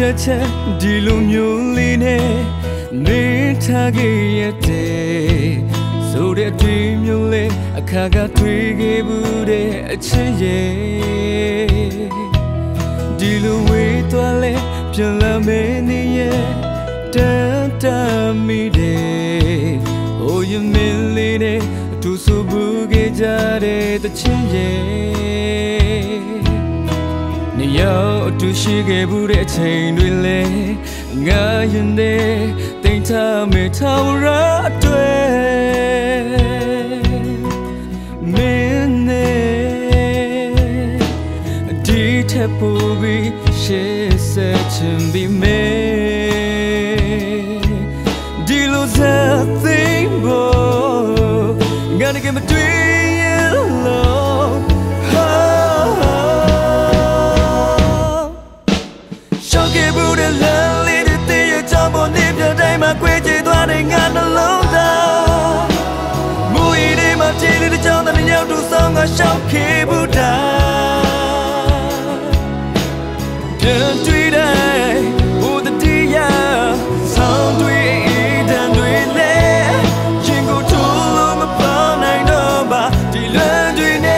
ချက်ဒီလိုမျိုးလေးနဲ့နေထားခဲ့ရတဲ့ဆိုတဲ့တွေ့မျိုးလေးအခါကတွေ့ခဲ့ဘူးတဲ့အချစ်ရဲ့ဒီလိုဝေးသွားလဲပြန်လာမယ်နေရဲ့တန်တမိတဲ့ဟိုရမင်းလေးနဲ့အတူဆိုဘူးခဲ့ကြတဲ့တချစ်ရဲ့နေရောက်အတူရှိခဲ့ဘူးတဲ့အချိန်တွေလဲငါရင်တဲ့တိမ်ထားမေထောင်ရအတွက်မင်းနဲ့ဒီထက်ပိုပြီးရှေ့ဆက်ချင်ပြီမေဒီလိုစသိမ်းဖို့ငါနဲ့မတွေ့ရလို့ကွဲကြေသွားတဲ့ငါနှလုံးသားမူရည်တွေမှာကြည်လေးတစ်ကြောင်းတဲ့ရောက်သူဆောင်ကရှောက်ခဲ့ဘူးတာပြန်တွေ့တဲ့ဟိုတတိယဆောင်းတွေတန်တွေလဲရင်ကိုထိုးလို့မပေါနိုင်တော့ပါဒီလွန်တွေနဲ့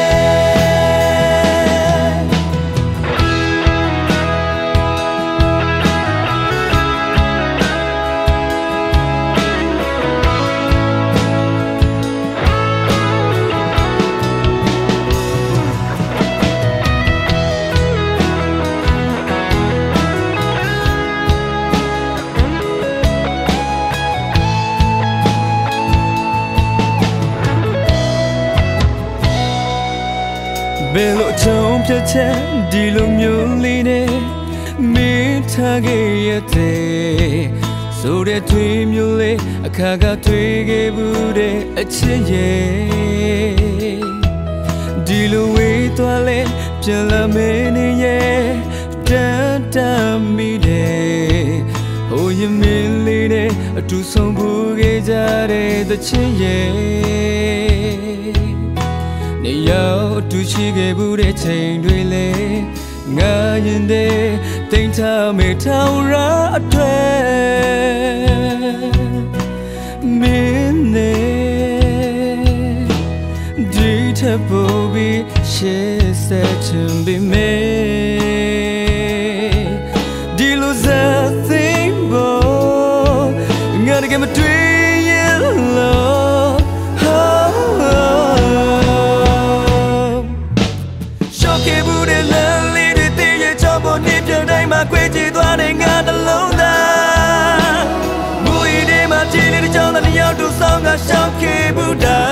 ဘယ်လိုချုံပြချက်ဒီလိုမျိုးလေးနဲ့မင်းထားခဲ့ရတဲ့ဆိုတဲ့တွေ့မျိုးလေးအခါကတွေ့ခဲ့ဘူးတဲ့အချစ်ရဲ့ဒီလိုဝေးသွားလဲပြန်လာမယ်နေရဲ့တန်တမိတဲ့ဟိုရမင်းလေးနဲ့အတူဆုံးဘူးခဲ့ကြတဲ့တချစ်ရဲ့နေရောက်အတူရှိခဲ့ဘူးတဲ့ချိန်တွေလဲငါရင်တဲ့တိမ်ထားမေထောင်ရအတွက်မင်းနဲ့ဒီထပ်ပိုပြီးရှေ့ဆက်ချင်ပြီမေဒီလိုစသိမ်းဖို့ငါနဲ့မတွေ့ရလို့ကွဲကြေသွားတဲ့ငါနှလုံးသားမူရည်တွေမှာကြည်လေးတစ်ကြောင်းတဲ့ရောက်သူဆောင်ကရှောက်ခဲ့ဘူးတာ